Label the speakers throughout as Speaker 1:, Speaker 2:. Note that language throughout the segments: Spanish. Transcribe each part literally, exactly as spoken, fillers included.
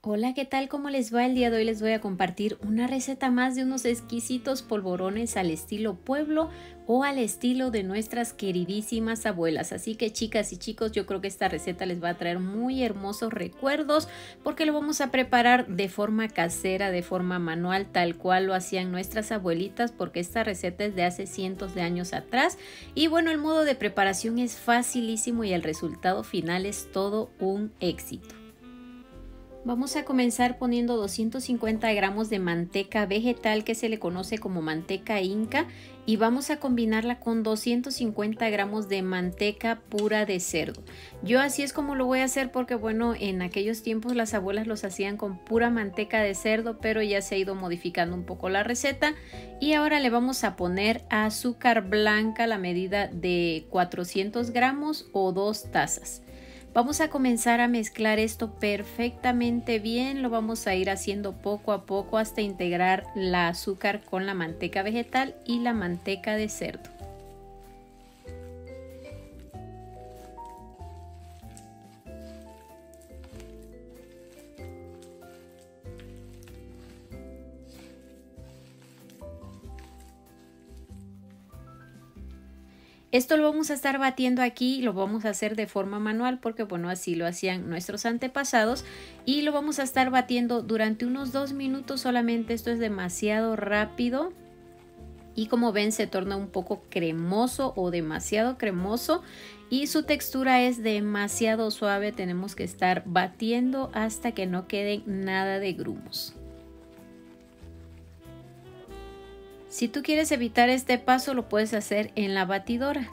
Speaker 1: Hola, ¿qué tal? ¿Cómo les va? El día de hoy les voy a compartir una receta más de unos exquisitos polvorones al estilo pueblo o al estilo de nuestras queridísimas abuelas. Así que chicas y chicos, yo creo que esta receta les va a traer muy hermosos recuerdos porque lo vamos a preparar de forma casera, de forma manual, tal cual lo hacían nuestras abuelitas, porque esta receta es de hace cientos de años atrás. Y bueno, el modo de preparación es facilísimo y el resultado final es todo un éxito. Vamos a comenzar poniendo doscientos cincuenta gramos de manteca vegetal que se le conoce como manteca inca y vamos a combinarla con doscientos cincuenta gramos de manteca pura de cerdo. Yo así es como lo voy a hacer porque bueno, en aquellos tiempos las abuelas los hacían con pura manteca de cerdo, pero ya se ha ido modificando un poco la receta y ahora le vamos a poner azúcar blanca a la medida de cuatrocientos gramos o dos tazas. Vamos a comenzar a mezclar esto perfectamente bien, lo vamos a ir haciendo poco a poco hasta integrar la azúcar con la manteca vegetal y la manteca de cerdo. Esto lo vamos a estar batiendo aquí, lo vamos a hacer de forma manual porque bueno, así lo hacían nuestros antepasados y lo vamos a estar batiendo durante unos dos minutos solamente. Esto es demasiado rápido y como ven se torna un poco cremoso o demasiado cremoso y su textura es demasiado suave. Tenemos que estar batiendo hasta que no queden nada de grumos. Si tú quieres evitar este paso, lo puedes hacer en la batidora.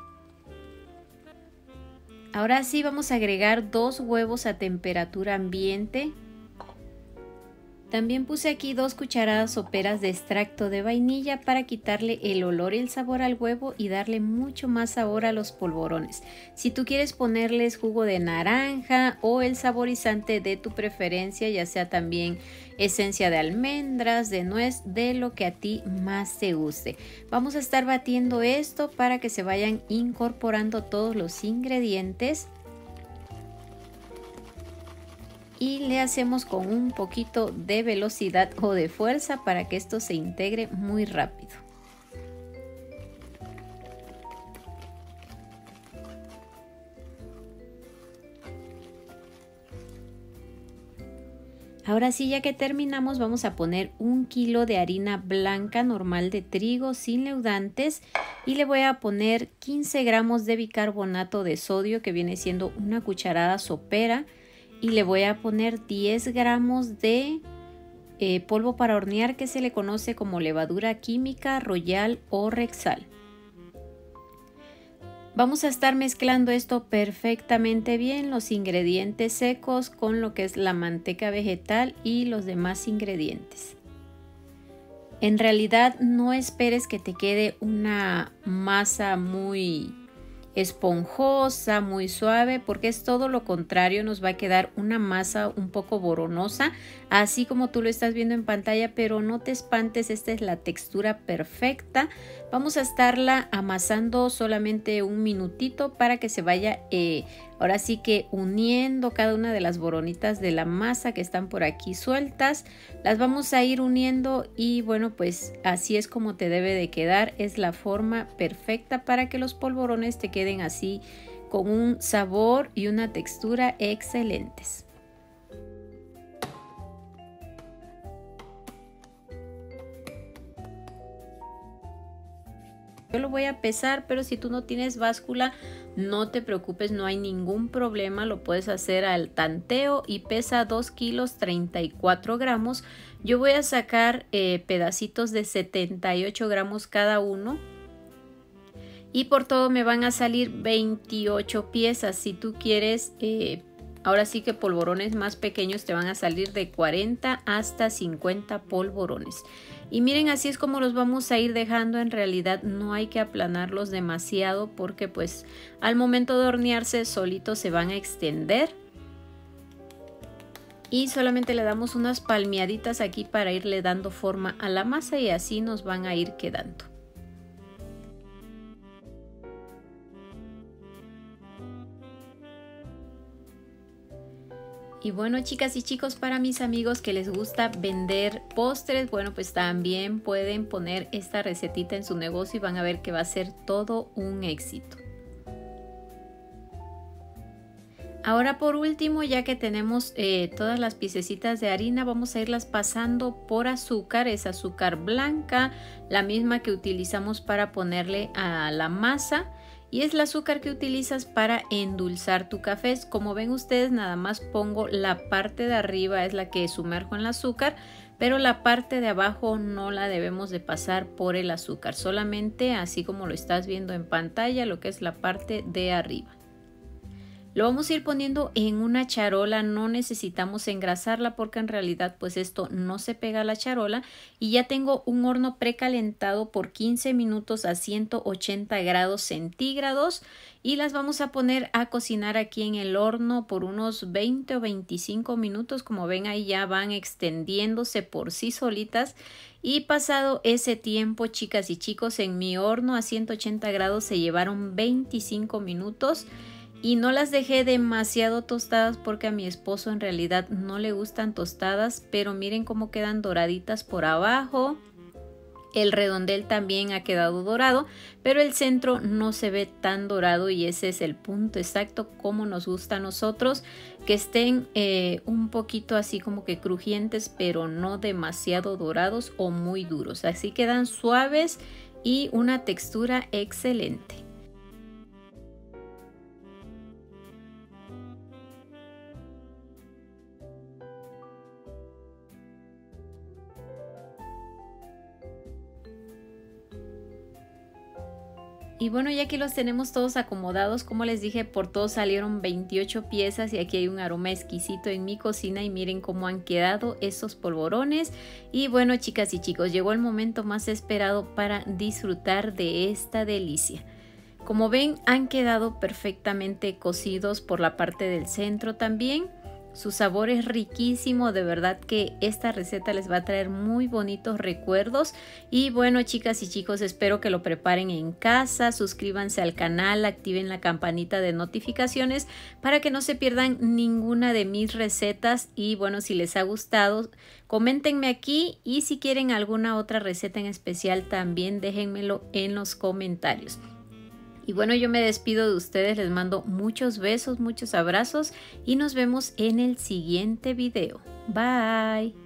Speaker 1: Ahora sí vamos a agregar dos huevos a temperatura ambiente. También puse aquí dos cucharadas soperas de extracto de vainilla para quitarle el olor y el sabor al huevo y darle mucho más sabor a los polvorones. Si tú quieres ponerles jugo de naranja o el saborizante de tu preferencia, ya sea también esencia de almendras, de nuez, de lo que a ti más te guste. Vamos a estar batiendo esto para que se vayan incorporando todos los ingredientes. Y le hacemos con un poquito de velocidad o de fuerza para que esto se integre muy rápido. Ahora sí, ya que terminamos, vamos a poner un kilo de harina blanca normal de trigo sin leudantes y le voy a poner quince gramos de bicarbonato de sodio, que viene siendo una cucharada sopera, y le voy a poner diez gramos de eh, polvo para hornear, que se le conoce como levadura química, Royal o Rexal. Vamos a estar mezclando esto perfectamente bien, los ingredientes secos con lo que es la manteca vegetal y los demás ingredientes. En realidad no esperes que te quede una masa muy esponjosa, muy suave, porque es todo lo contrario. Nos va a quedar una masa un poco boronosa, así como tú lo estás viendo en pantalla, pero no te espantes, esta es la textura perfecta. Vamos a estarla amasando solamente un minutito para que se vaya eh, ahora sí que uniendo cada una de las boronitas de la masa que están por aquí sueltas. Las vamos a ir uniendo y bueno, pues así es como te debe de quedar. Es la forma perfecta para que los polvorones te queden así con un sabor y una textura excelentes. Yo lo voy a pesar, pero si tú no tienes báscula, no te preocupes, no hay ningún problema, lo puedes hacer al tanteo y pesa dos kilos treinta y cuatro gramos. Yo voy a sacar eh, pedacitos de setenta y ocho gramos cada uno y por todo me van a salir veintiocho piezas. Si tú quieres, eh, ahora sí que polvorones más pequeños, te van a salir de cuarenta hasta cincuenta polvorones. Y miren, así es como los vamos a ir dejando. En realidad no hay que aplanarlos demasiado porque pues al momento de hornearse solitos se van a extender. Y solamente le damos unas palmeaditas aquí para irle dando forma a la masa y así nos van a ir quedando. Y bueno, chicas y chicos, para mis amigos que les gusta vender postres, bueno, pues también pueden poner esta recetita en su negocio y van a ver que va a ser todo un éxito. Ahora por último, ya que tenemos eh, todas las piececitas de harina, vamos a irlas pasando por azúcar. Es azúcar blanca, la misma que utilizamos para ponerle a la masa. Y es el azúcar que utilizas para endulzar tu café. Como ven ustedes, nada más pongo la parte de arriba, es la que sumerjo en el azúcar, pero la parte de abajo no la debemos de pasar por el azúcar. Solamente así como lo estás viendo en pantalla, lo que es la parte de arriba. Lo vamos a ir poniendo en una charola, no necesitamos engrasarla porque en realidad pues esto no se pega a la charola. Y ya tengo un horno precalentado por quince minutos a ciento ochenta grados centígrados. Y las vamos a poner a cocinar aquí en el horno por unos veinte o veinticinco minutos. Como ven ahí ya van extendiéndose por sí solitas. Y pasado ese tiempo, chicas y chicos, en mi horno a ciento ochenta grados se llevaron veinticinco minutos. Y no las dejé demasiado tostadas porque a mi esposo en realidad no le gustan tostadas, pero miren cómo quedan doraditas por abajo. El redondel también ha quedado dorado, pero el centro no se ve tan dorado y ese es el punto exacto como nos gusta a nosotros, que estén eh, un poquito así como que crujientes, pero no demasiado dorados o muy duros. Así quedan suaves y una textura excelente. Y bueno, ya aquí los tenemos todos acomodados. Como les dije, por todos salieron veintiocho piezas y aquí hay un aroma exquisito en mi cocina y miren cómo han quedado esos polvorones. Y bueno, chicas y chicos, llegó el momento más esperado para disfrutar de esta delicia. Como ven, han quedado perfectamente cocidos por la parte del centro también. Su sabor es riquísimo, de verdad que esta receta les va a traer muy bonitos recuerdos. Y bueno, chicas y chicos, espero que lo preparen en casa. Suscríbanse al canal, activen la campanita de notificaciones para que no se pierdan ninguna de mis recetas. Y bueno, si les ha gustado, coméntenme aquí y si quieren alguna otra receta en especial también déjenmelo en los comentarios. Y bueno, yo me despido de ustedes, les mando muchos besos, muchos abrazos y nos vemos en el siguiente video. Bye.